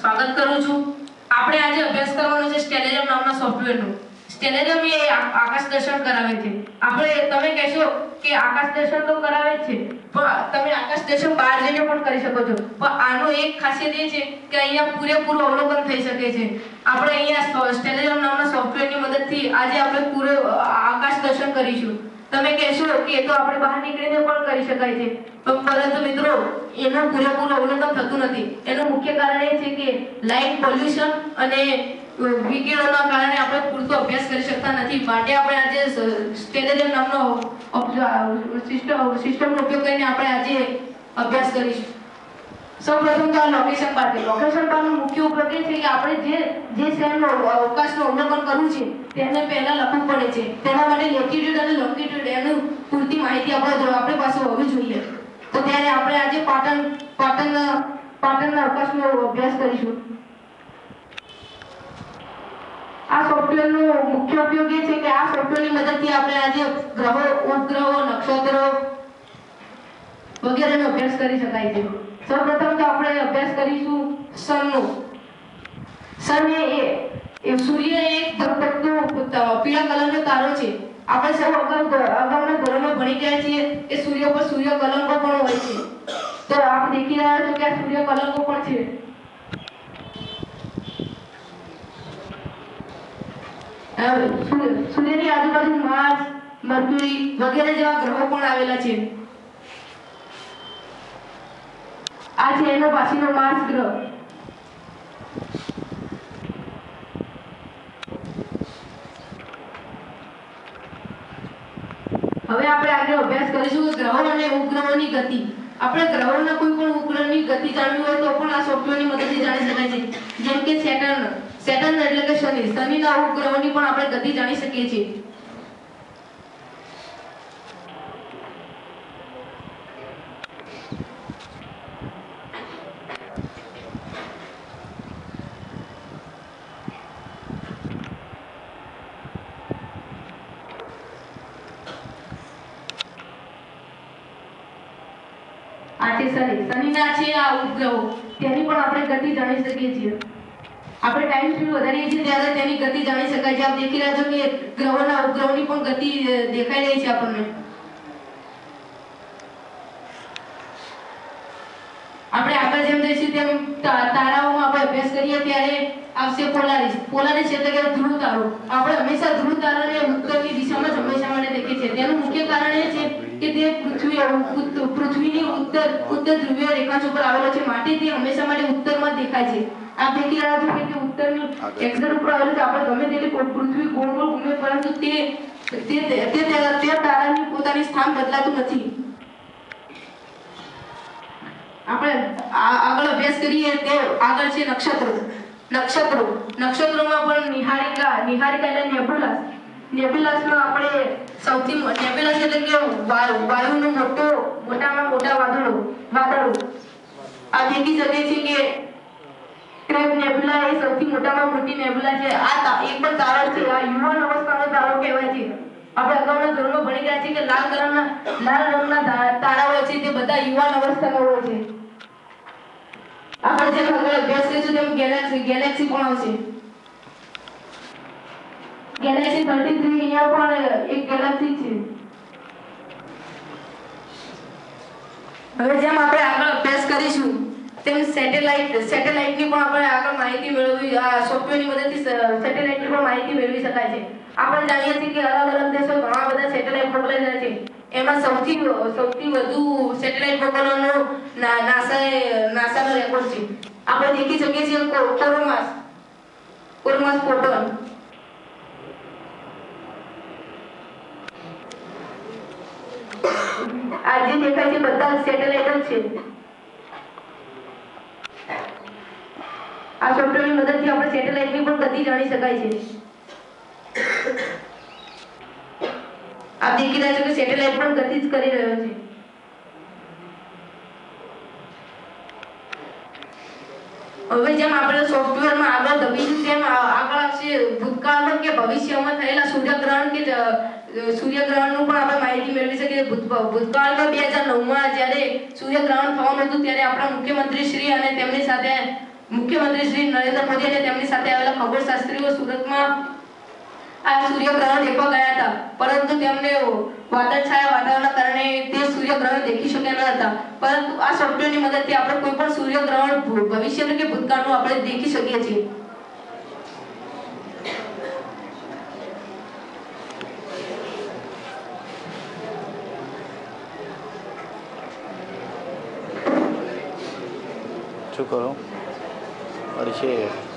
સ્વાગત કરું છું। આપણે આજે અભ્યાસ કરવાનો છે સ્ટેલેરિયમ નામના સોફ્ટવેરનો। સ્ટેલેરિયમ એ આકાશ દર્શન કરાવે છે। આપણે તમે કહેશો કે આકાશ દર્શન તો કરાવે જ છે, પણ તમે આકાશ દર્શન બહાર જઈને પણ કરી શકો છો। પણ આનો એક ખાસિયત એ છે કે અહીંયા પૂરેપૂરું અવલોકન થઈ શકે છે। આપણે અહીંયા સ્ટેલેરિયમ નામના સોફ્ટવેરની મદદથી આજે આપણે પૂરે આકાશ દર્શન કરીશું। તમે કહેશો કે એ તો આપણે બહાર નીકળીને પણ કરી શકાય છે, પરંતુ મિત્રો એનું પૂરેપૂરું અવલોકન થતું નથી। એનું મુખ્ય કારણ એ છે કે લાઇટ પોલ્યુશન અને વિકિરણોના કારણે આપણે પૂરતો અભ્યાસ કરી શકતા નથી। માટે આપણે આજે સ્ટેલેરિયમ નામનો સિસ્ટમનો ઉપયોગ કરીને આપણે આજે અભ્યાસ કરીશું। સૌપ્રથમ તો આ લોકેશન બાર છે। લોકેશન બારનો મુખ્ય ઉપયોગ એ છે કે આપણે જે શહેરનો અવકાશનું અવલોકન કરવું છે તેને પહેલા લખવું પડે છે। તેના માટે લેટિટ્યુડ અને લોંગિટ્યુડ એનું પૂરતી માહિતી આપણી પાસે હોવી જોઈએ। તો ત્યારે આપણે આજે પાટણના અવકાશનો અભ્યાસ કરીશું। આ સોફ્ટવેરનો મુખ્ય ઉપયોગ એ છે કે આ સોફ્ટવેરની મદદથી આપણે આજે ગ્રહો, ઉપગ્રહો, નક્ષત્રો વગેરેનો અભ્યાસ કરી શકાય છે। સૌપ્રથમ તો આપણે અભ્યાસ કરીશું સનનો। સન એ સૂર્ય એક ધગધગતો પીળા કલરનો તારો છે। આપણે સૌ અગાઉના ધોરણમાં ભણી ગયા છીએ કે સૂર્ય પર સૂર્ય કલંકો પણ હોય છે। તો આપ દેખી રહ્યા છો કે આ સૂર્ય કલંકો પણ છે। સૂર્યની આજુબાજુ માર્સ, મર્ક્યુરી વગેરે જેવા ગ્રહો પણ આવેલા છે। આ છે એનો પાછળનો માર્સ ગ્રહ। હવે આપણે આગળ અભ્યાસ કરીશું કે ગ્રહો અને ઉપગ્રહોની ગતિ। આપણે ગ્રહોના કોઈ પણ ઉપગ્રહની ગતિ જાણવી હોય તો પણ આ સોફ્ટવેરની મદદથી જાણી શકાય છે। જેમ કે સેટર્ન એટલે કે શનિના ઉપગ્રહોની પણ આપણે ગતિ જાણી શકીએ છીએ। શનિના છે આ ઉપગ્રહો, તેની પણ આપણે ગતિ જાણી શકીએ છીએ। આપણે ટાઈમ સ્પીડ વધારીએ છીએ ત્યારે તેની ગતિ જાણી શકાય છે। આપ દેખી રહ્યા છો કે ગ્રહોના ઉપગ્રહોની પણ ગતિ દેખાઈ રહી છે આપણને। આપણે આગળ જેમ જઈશું તેમ તારાઓમાં આપણે અભ્યાસ કરીએ ત્યારે આવશે પોલારિસ એટલે કે ધ્રુવ તારો। આપણે હંમેશા ધ્રુવ તારાને ઉત્તરની દિશામાં જ હંમેશા માટે દેખીએ છીએ। તેનું મુખ્ય કારણ એ છે કે તે પૃથ્વીની ઉત્તર ધ્રુવીય રેખાંશ ઉપર આવેલો છે, માટે તે હંમેશા માટે ઉત્તરમાં જ દેખાય છે। આપ દેખી રહ્યા છો કે ઉત્તરની એક્ઝેક્ટ ઉપર આવેલું છે। આપણે ગમે તેટલી પૃથ્વી ગોળ ગોળ ઘૂમે પરંતુ તે તારાની પોતાની સ્થાન બદલાતું નથી। આપણે આગળ અભ્યાસ કરીએ તે આગળ છે નક્ષત્રોમાં પણ નિહારિકા એટલે નેબ્યુલાસમાં આપણે સૌથી નેબ્યુલસ એટલે કે વાયુનું મોટામાં મોટા વાદળો આ દેખી શકે છે કે ક્રેબ નેબ્યુલા એ સૌથી મોટામાં મોટી નેબ્યુલા છે। આ એક પણ તારો છે, આ યુવાન અવસ્થાનો તારો કહેવાય છે। આપણે અગાઉના ધોરણમાં ભણી ગયા છીએ કે લાલ રંગના તારાઓ છે તે બધા યુવાન અવસ્થાના હોય છે। આપણે જેમ આગળ અભ્યાસ કરીશું તેમ ગેલેક્સી પણ આવશે। ગેલેક્સી 33 અહીંયા પણ એક ગેલેક્સી છે। હવે જેમ આપણે આગળ અભ્યાસ કરીશું તેમ સેટેલાઇટની પણ આપણે આગળ માહિતી મેળવવી, આ સોફ્ટવેરની મદદથી સેટેલાઇટની પણ માહિતી મેળવી શકાય છે। આપણે જાણીએ છીએ કે અલગ અલગ દેશો ઘણા બધા સેટેલાઇટ મોકલે છે। એમાં સૌથી વધુ સેટેલાઇટ મોકલવાનો નાસાનો રેકોર્ડ છે। આપણે દેખી શકીએ છીએ કોરોમાસ ફોટોન। આ જે દેખાય છે બધા સેટેલાઇટ છે। આ સોફ્ટવેરની મદદથી આપણે સેટેલાઇટની પણ ગતિ જાણી શકાય છે। આપ દેખી રહ્યા છો કે સેટેલાઇટ પણ ગતિ જ કરી રહ્યો છે। હવે જેમ આપણે સોફ્ટવેરમાં આગળ દબીશું તેમ આગળ આવશે ભૂતકાળમાં કે ભવિષ્યમાં થયેલા સૂર્યગ્રહણનું પણ આપણે માહિતી મેળવી શકીએ। ભૂતકાળમાં 2009માં જ્યારે સૂર્યગ્રહણ થવાનું હતું ત્યારે આપણા મુખ્યમંત્રી શ્રી અને તેમની સાથે મુખ્યમંત્રી શ્રી નરેન્દ્ર મોદી અને તેમની સાથે આવેલા ખગોળશાસ્ત્રીઓ સુરતમાં આ સૂર્યગ્રહણ દેખવા ગયા હતા, પરંતુ તેમને વાદળછાયા વાતાવરણના કારણે તે સૂર્યગ્રહણ દેખી શક્યા ન હતા. પરંતુ આ સોફ્ટવેરની મદદથી આપણે કોઈ પણ સૂર્યગ્રહણ ભવિષ્યનું કે ભૂતકાળનું આપણે દેખી શકીએ છીએ. શું કરો? અરે છે